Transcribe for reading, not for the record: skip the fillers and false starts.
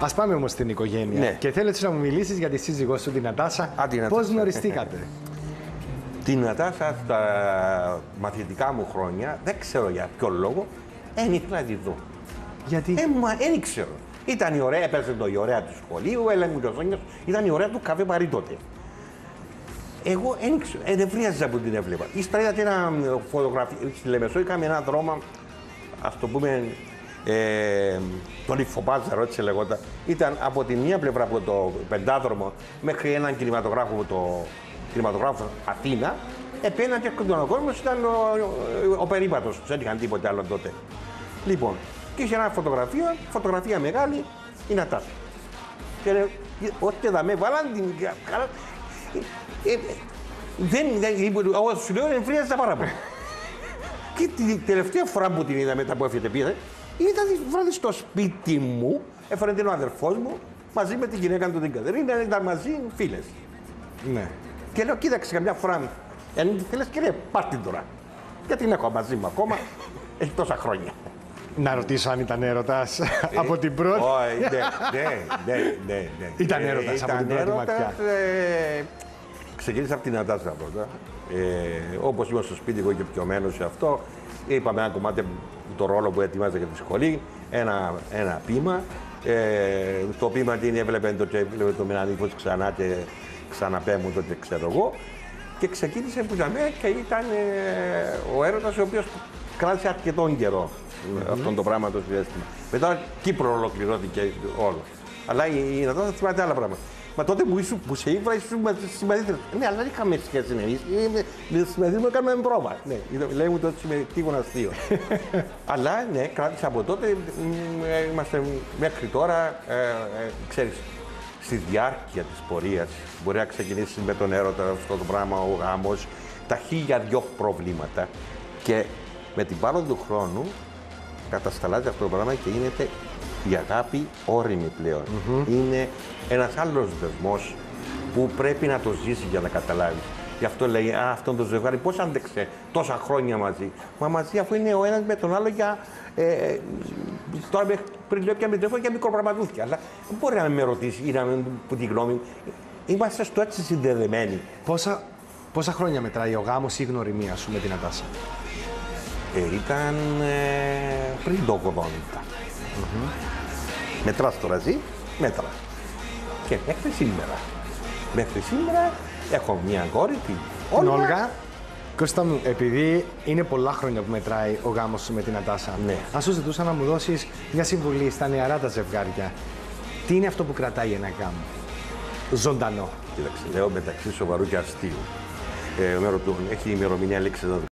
Ας πάμε όμως στην οικογένεια. Ναι. Και θέλω έτσι να μου μιλήσεις για τη σύζυγό σου, την Νατάσα. Πώς γνωριστήκατε? Την Νατάσα στα μαθητικά μου χρόνια, δεν ξέρω για ποιο λόγο, δεν ήθελα να τη δω. Γιατί? Δεν ξέρω. Ήταν η ωραία, έπαιζε η ωραία του σχολείου, έλεγε το Ζώνιος, ήταν η ωραία του καφέ Παρί τότε. Εγώ δεν ξέρω, ενευρίαζα που την έβλεπα. Ύστερα είδατε ένα φωτογραφία, στη Λεμεσό είχαμε ένα δρόμο, ας το πούμε, τον Ιφοπάζαρο, έτσι λεγόταν. Ήταν από τη μία πλευρά από το πεντάδρομο μέχρι έναν κινηματογράφο, το κινηματογράφο Αθήνα. Επέναν και ο κόσμος ήταν ο περίπατος, δεν είχαν τίποτε άλλο τότε. Λοιπόν, και είχε ένα φωτογραφία μεγάλη, η Νατάσα. Και ό,τι θα με βάλαν την καλά. Εγώ σου λέω, εμφρίαζα πάρα πολύ. Και την τελευταία φορά που την είδα μετά που έφυγε πήρε, ήταν βράδυ στο σπίτι μου, έφερε την ο αδερφός μου, μαζί με την γυναίκα του την Κατερίνα, ήταν μαζί φίλες. Ναι. Και λέω, κοίταξε καμιά φορά, αν τη θέλεις κύριε, πάρ' την τώρα. Γιατί την έχω μαζί μου ακόμα, έχει τόσα χρόνια. Να ρωτήσω αν ήταν έρωτας από την πρώτη. Όχι, ναι. Ήταν έρωτας από την πρώτη ματιά. Ξεκίνησα από την Νατάσα πρώτα. Όπως ήμουν στο σπίτι, εγώ και πιωμένος σε αυτό, είπαμε ένα κομμάτι το ρόλο που ετοιμάζα για τη σχολή, ένα ποίημα. Το ποίημα την έβλεπε το Μενανίκος ξανά και ξαναπέμουν τότε, ξέρω εγώ. Και ξεκίνησε που και ήταν ο έρωτας ο οποίος κράτησε αρκετόν καιρό αυτόν το πράγμα το συνέστημα. Μετά Κύπρο ολοκληρώθηκε όλο. Αλλά η Νατάσα θυμάται άλλα πράγματα. Μα τότε που σε ήβρα, ήσουν συμμαθήτρια. Ναι, αλλά δεν είχαμε σχέση εμείς. Με συμμαθήτρια κάναμε πρόβα. Ναι, λέγαμε τότε συμμετείχον αστείο. Αλλά ναι, κράτησα από τότε. Είμαστε μέχρι τώρα, ξέρεις, στη διάρκεια της πορείας. Μπορεί να ξεκινήσει με τον έρωτα, αυτό το πράγμα, ο γάμος, τα 1002 προβλήματα. Και με την πάροδο του χρόνου κατασταλάζει αυτό το πράγμα και γίνεται η αγάπη όριμη πλέον. Είναι ένας άλλος δεσμός που πρέπει να το ζήσει για να καταλάβει. Γι' αυτό λέει, αυτό το ζευγάρι πώς άντεξε τόσα χρόνια μαζί. Μα μαζί αφού είναι ο ένας με τον άλλο για... τώρα πριν λέω και με τηλέφωνο και μικροπραγματούθηκε. Αλλά δεν μπορεί να με ρωτήσει ή να με πει τη γνώμη μου. Είμαστε στο έτσι συνδεδεμένοι. Πόσα χρόνια μετράει ο γάμος ή η γνωριμία σου με την Νατάσα? Ήταν πριν το 80. Μετράς τώρα εσύ, μέτρα. Και μέχρι σήμερα. Μέχρι σήμερα έχω μια κόρη, την Όλγα. Κώστα μου, επειδή είναι πολλά χρόνια που μετράει ο γάμος σου με την Νατάσα, ναι. ας σου ζητούσα να μου δώσεις μια συμβουλή στα νεαρά τα ζευγάρια. Τι είναι αυτό που κρατάει ένα γάμο ζωντανό? Κοίταξε, λέω μεταξύ σοβαρού και αστείου. Με ρωτούν, έχει ημερομηνία λήξη